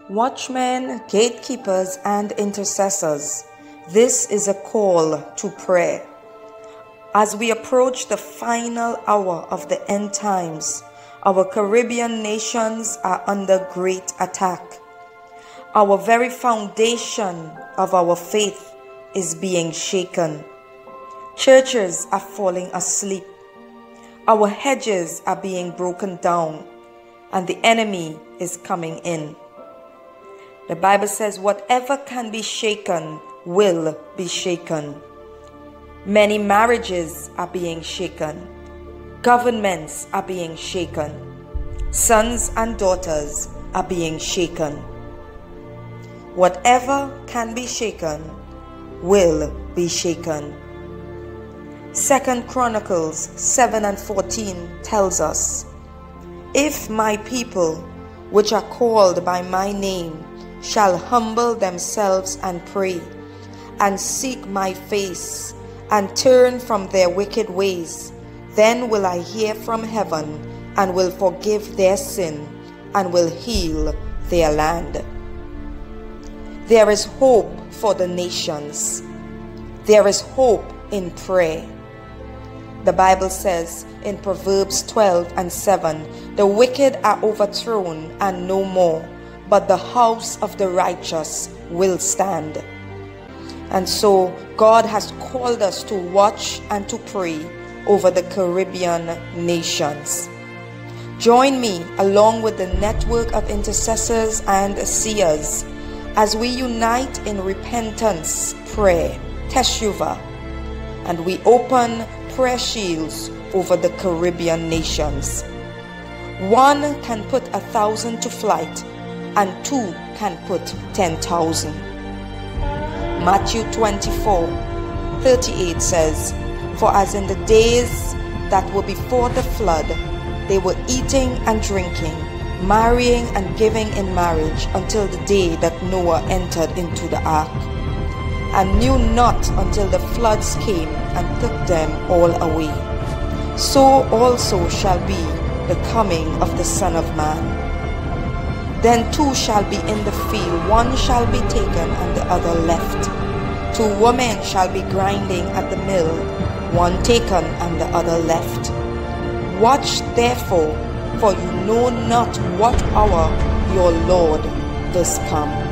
Watchmen, gatekeepers, and intercessors, this is a call to prayer. As we approach the final hour of the end times, our Caribbean nations are under great attack. Our very foundation of our faith is being shaken. Churches are falling asleep. Our hedges are being broken down, and the enemy is coming in. The Bible says, whatever can be shaken will be shaken. Many marriages are being shaken. Governments are being shaken. Sons and daughters are being shaken. Whatever can be shaken will be shaken. 2 Chronicles 7:14 tells us, if my people, which are called by my name, shall humble themselves and pray, and seek my face, and turn from their wicked ways, then will I hear from heaven, and will forgive their sin, and will heal their land. There is hope for the nations. There is hope in prayer. The Bible says in Proverbs 12:7, the wicked are overthrown and no more, but the house of the righteous will stand. And so God has called us to watch and to pray over the Caribbean nations. Join me along with the network of intercessors and seers as we unite in repentance, prayer, Teshuvah, and we open prayer shields over the Caribbean nations. One can put 1,000 to flight, and two can put 10,000. Matthew 24:38 says, for as in the days that were before the flood, they were eating and drinking, marrying and giving in marriage until the day that Noah entered into the ark, and knew not until the floods came and took them all away. So also shall be the coming of the Son of Man. Then two shall be in the field, one shall be taken and the other left. Two women shall be grinding at the mill, one taken and the other left. Watch therefore, for you know not what hour your Lord does come.